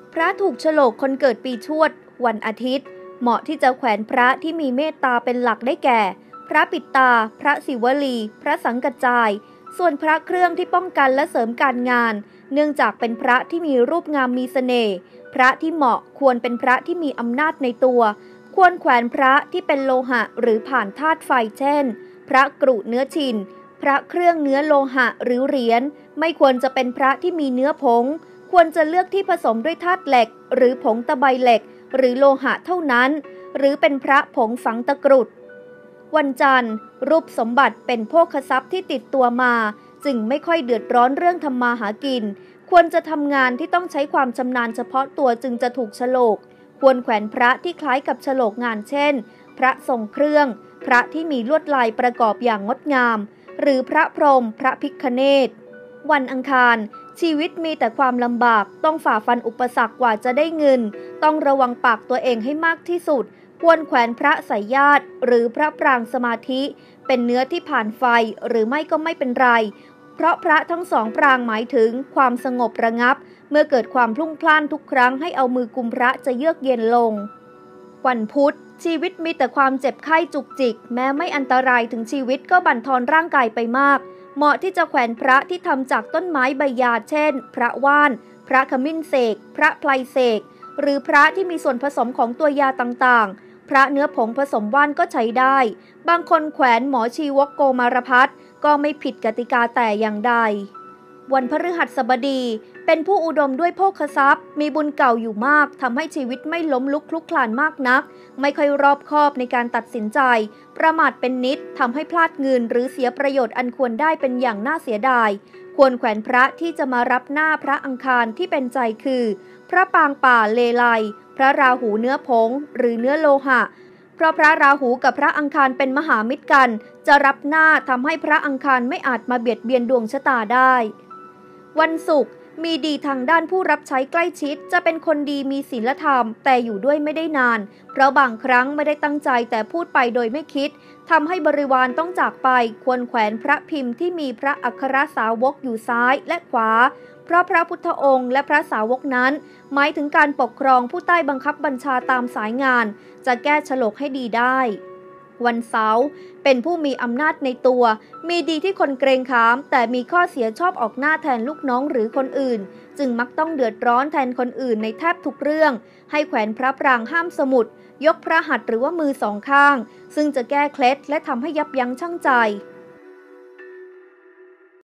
พระถูกโฉลกคนเกิดปีชวดวันอาทิตย์เหมาะที่จะแขวนพระที่มีเมตตาเป็นหลักได้แก่ พระปิดตาพระศิวลีพระสังกัจจายส่วนพระเครื่องที่ป้องกันและเสริมการงานเนื่องจากเป็นพระที่มีรูปงามมีเสน่ห์พระที่เหมาะควรเป็นพระที่มีอำนาจในตัวควรแขวนพระที่เป็นโลหะหรือผ่านธาตุไฟเช่นพระกรุเนื้อชินพระเครื่องเนื้อโลหะหรือเหรียญไม่ควรจะเป็นพระที่มีเนื้อผงควรจะเลือกที่ผสมด้วยธาตุเหล็กหรือผงตะไบเหล็กหรือโลหะเท่านั้นหรือเป็นพระผงฝังตะกรุดวันจันทร์รูปสมบัติเป็นโภคทรัพย์ที่ติดตัวมาจึงไม่ค่อยเดือดร้อนเรื่องทำมาหากินควรจะทำงานที่ต้องใช้ความชำนาญเฉพาะตัวจึงจะถูกโฉลกควรแขวนพระที่คล้ายกับโฉลกงานเช่นพระทรงเครื่องพระที่มีลวดลายประกอบอย่างงดงามหรือพระพรหมพระภิกขเนศวันอังคารชีวิตมีแต่ความลำบากต้องฝ่าฟันอุปสรรคกว่าจะได้เงินต้องระวังปากตัวเองให้มากที่สุดควรแขวนพระไสยญาติหรือพระปรางสมาธิเป็นเนื้อที่ผ่านไฟหรือไม่ก็ไม่เป็นไรเพราะพระทั้งสองปรางหมายถึงความสงบระงับเมื่อเกิดความพลุ่งพล่านทุกครั้งให้เอามือกุมพระจะเยือกเย็นลงวันพุธชีวิตมีแต่ความเจ็บไข้จุกจิกแม้ไม่อันตรายถึงชีวิตก็บั่นทอนร่างกายไปมากเหมาะที่จะแขวนพระที่ทำจากต้นไม้ใบหญ้าเช่นพระว่านพระขมิ้นเสกพระไพลเสกหรือพระที่มีส่วนผสมของตัวยาต่างๆพระเนื้อผงผสมว่านก็ใช้ได้บางคนแขวนหมอชีวกโกมารพัฒน์ก็ไม่ผิดกติกาแต่อย่างใดวันพฤหัสบดีเป็นผู้อุดมด้วยโภคทรัพย์มีบุญเก่าอยู่มากทำให้ชีวิตไม่ล้มลุกคลุกคลานมากนักไม่ค่อยรอบคอบในการตัดสินใจประมาทเป็นนิดทำให้พลาดเงินหรือเสียประโยชน์อันควรได้เป็นอย่างน่าเสียดายควรแขวนพระที่จะมารับหน้าพระอังคารที่เป็นใจคือพระปางป่าเลไลพระราหูเนื้อผงหรือเนื้อโลหะเพราะพระราหูกับพระอังคารเป็นมหามิตรกันจะรับหน้าทำให้พระอังคารไม่อาจมาเบียดเบียนดวงชะตาได้วันศุกร์มีดีทางด้านผู้รับใช้ใกล้ชิดจะเป็นคนดีมีศีลธรรมแต่อยู่ด้วยไม่ได้นานเพราะบางครั้งไม่ได้ตั้งใจแต่พูดไปโดยไม่คิดทำให้บริวารต้องจากไปควรแขวนพระพิมพ์ที่มีพระอัครสาวกอยู่ซ้ายและขวาเพราะพระพุทธองค์และพระสาวกนั้นหมายถึงการปกครองผู้ใต้บังคับบัญชาตามสายงานจะแก้ฉลกให้ดีได้วันเสาร์เป็นผู้มีอำนาจในตัวมีดีที่คนเกรงขามแต่มีข้อเสียชอบออกหน้าแทนลูกน้องหรือคนอื่นจึงมักต้องเดือดร้อนแทนคนอื่นในแทบทุกเรื่องให้แขวนพระปรางห้ามสมุดยกพระหัตถ์หรือว่ามือสองข้างซึ่งจะแก้เคล็ดและทำให้ยับยั้งชั่งใจ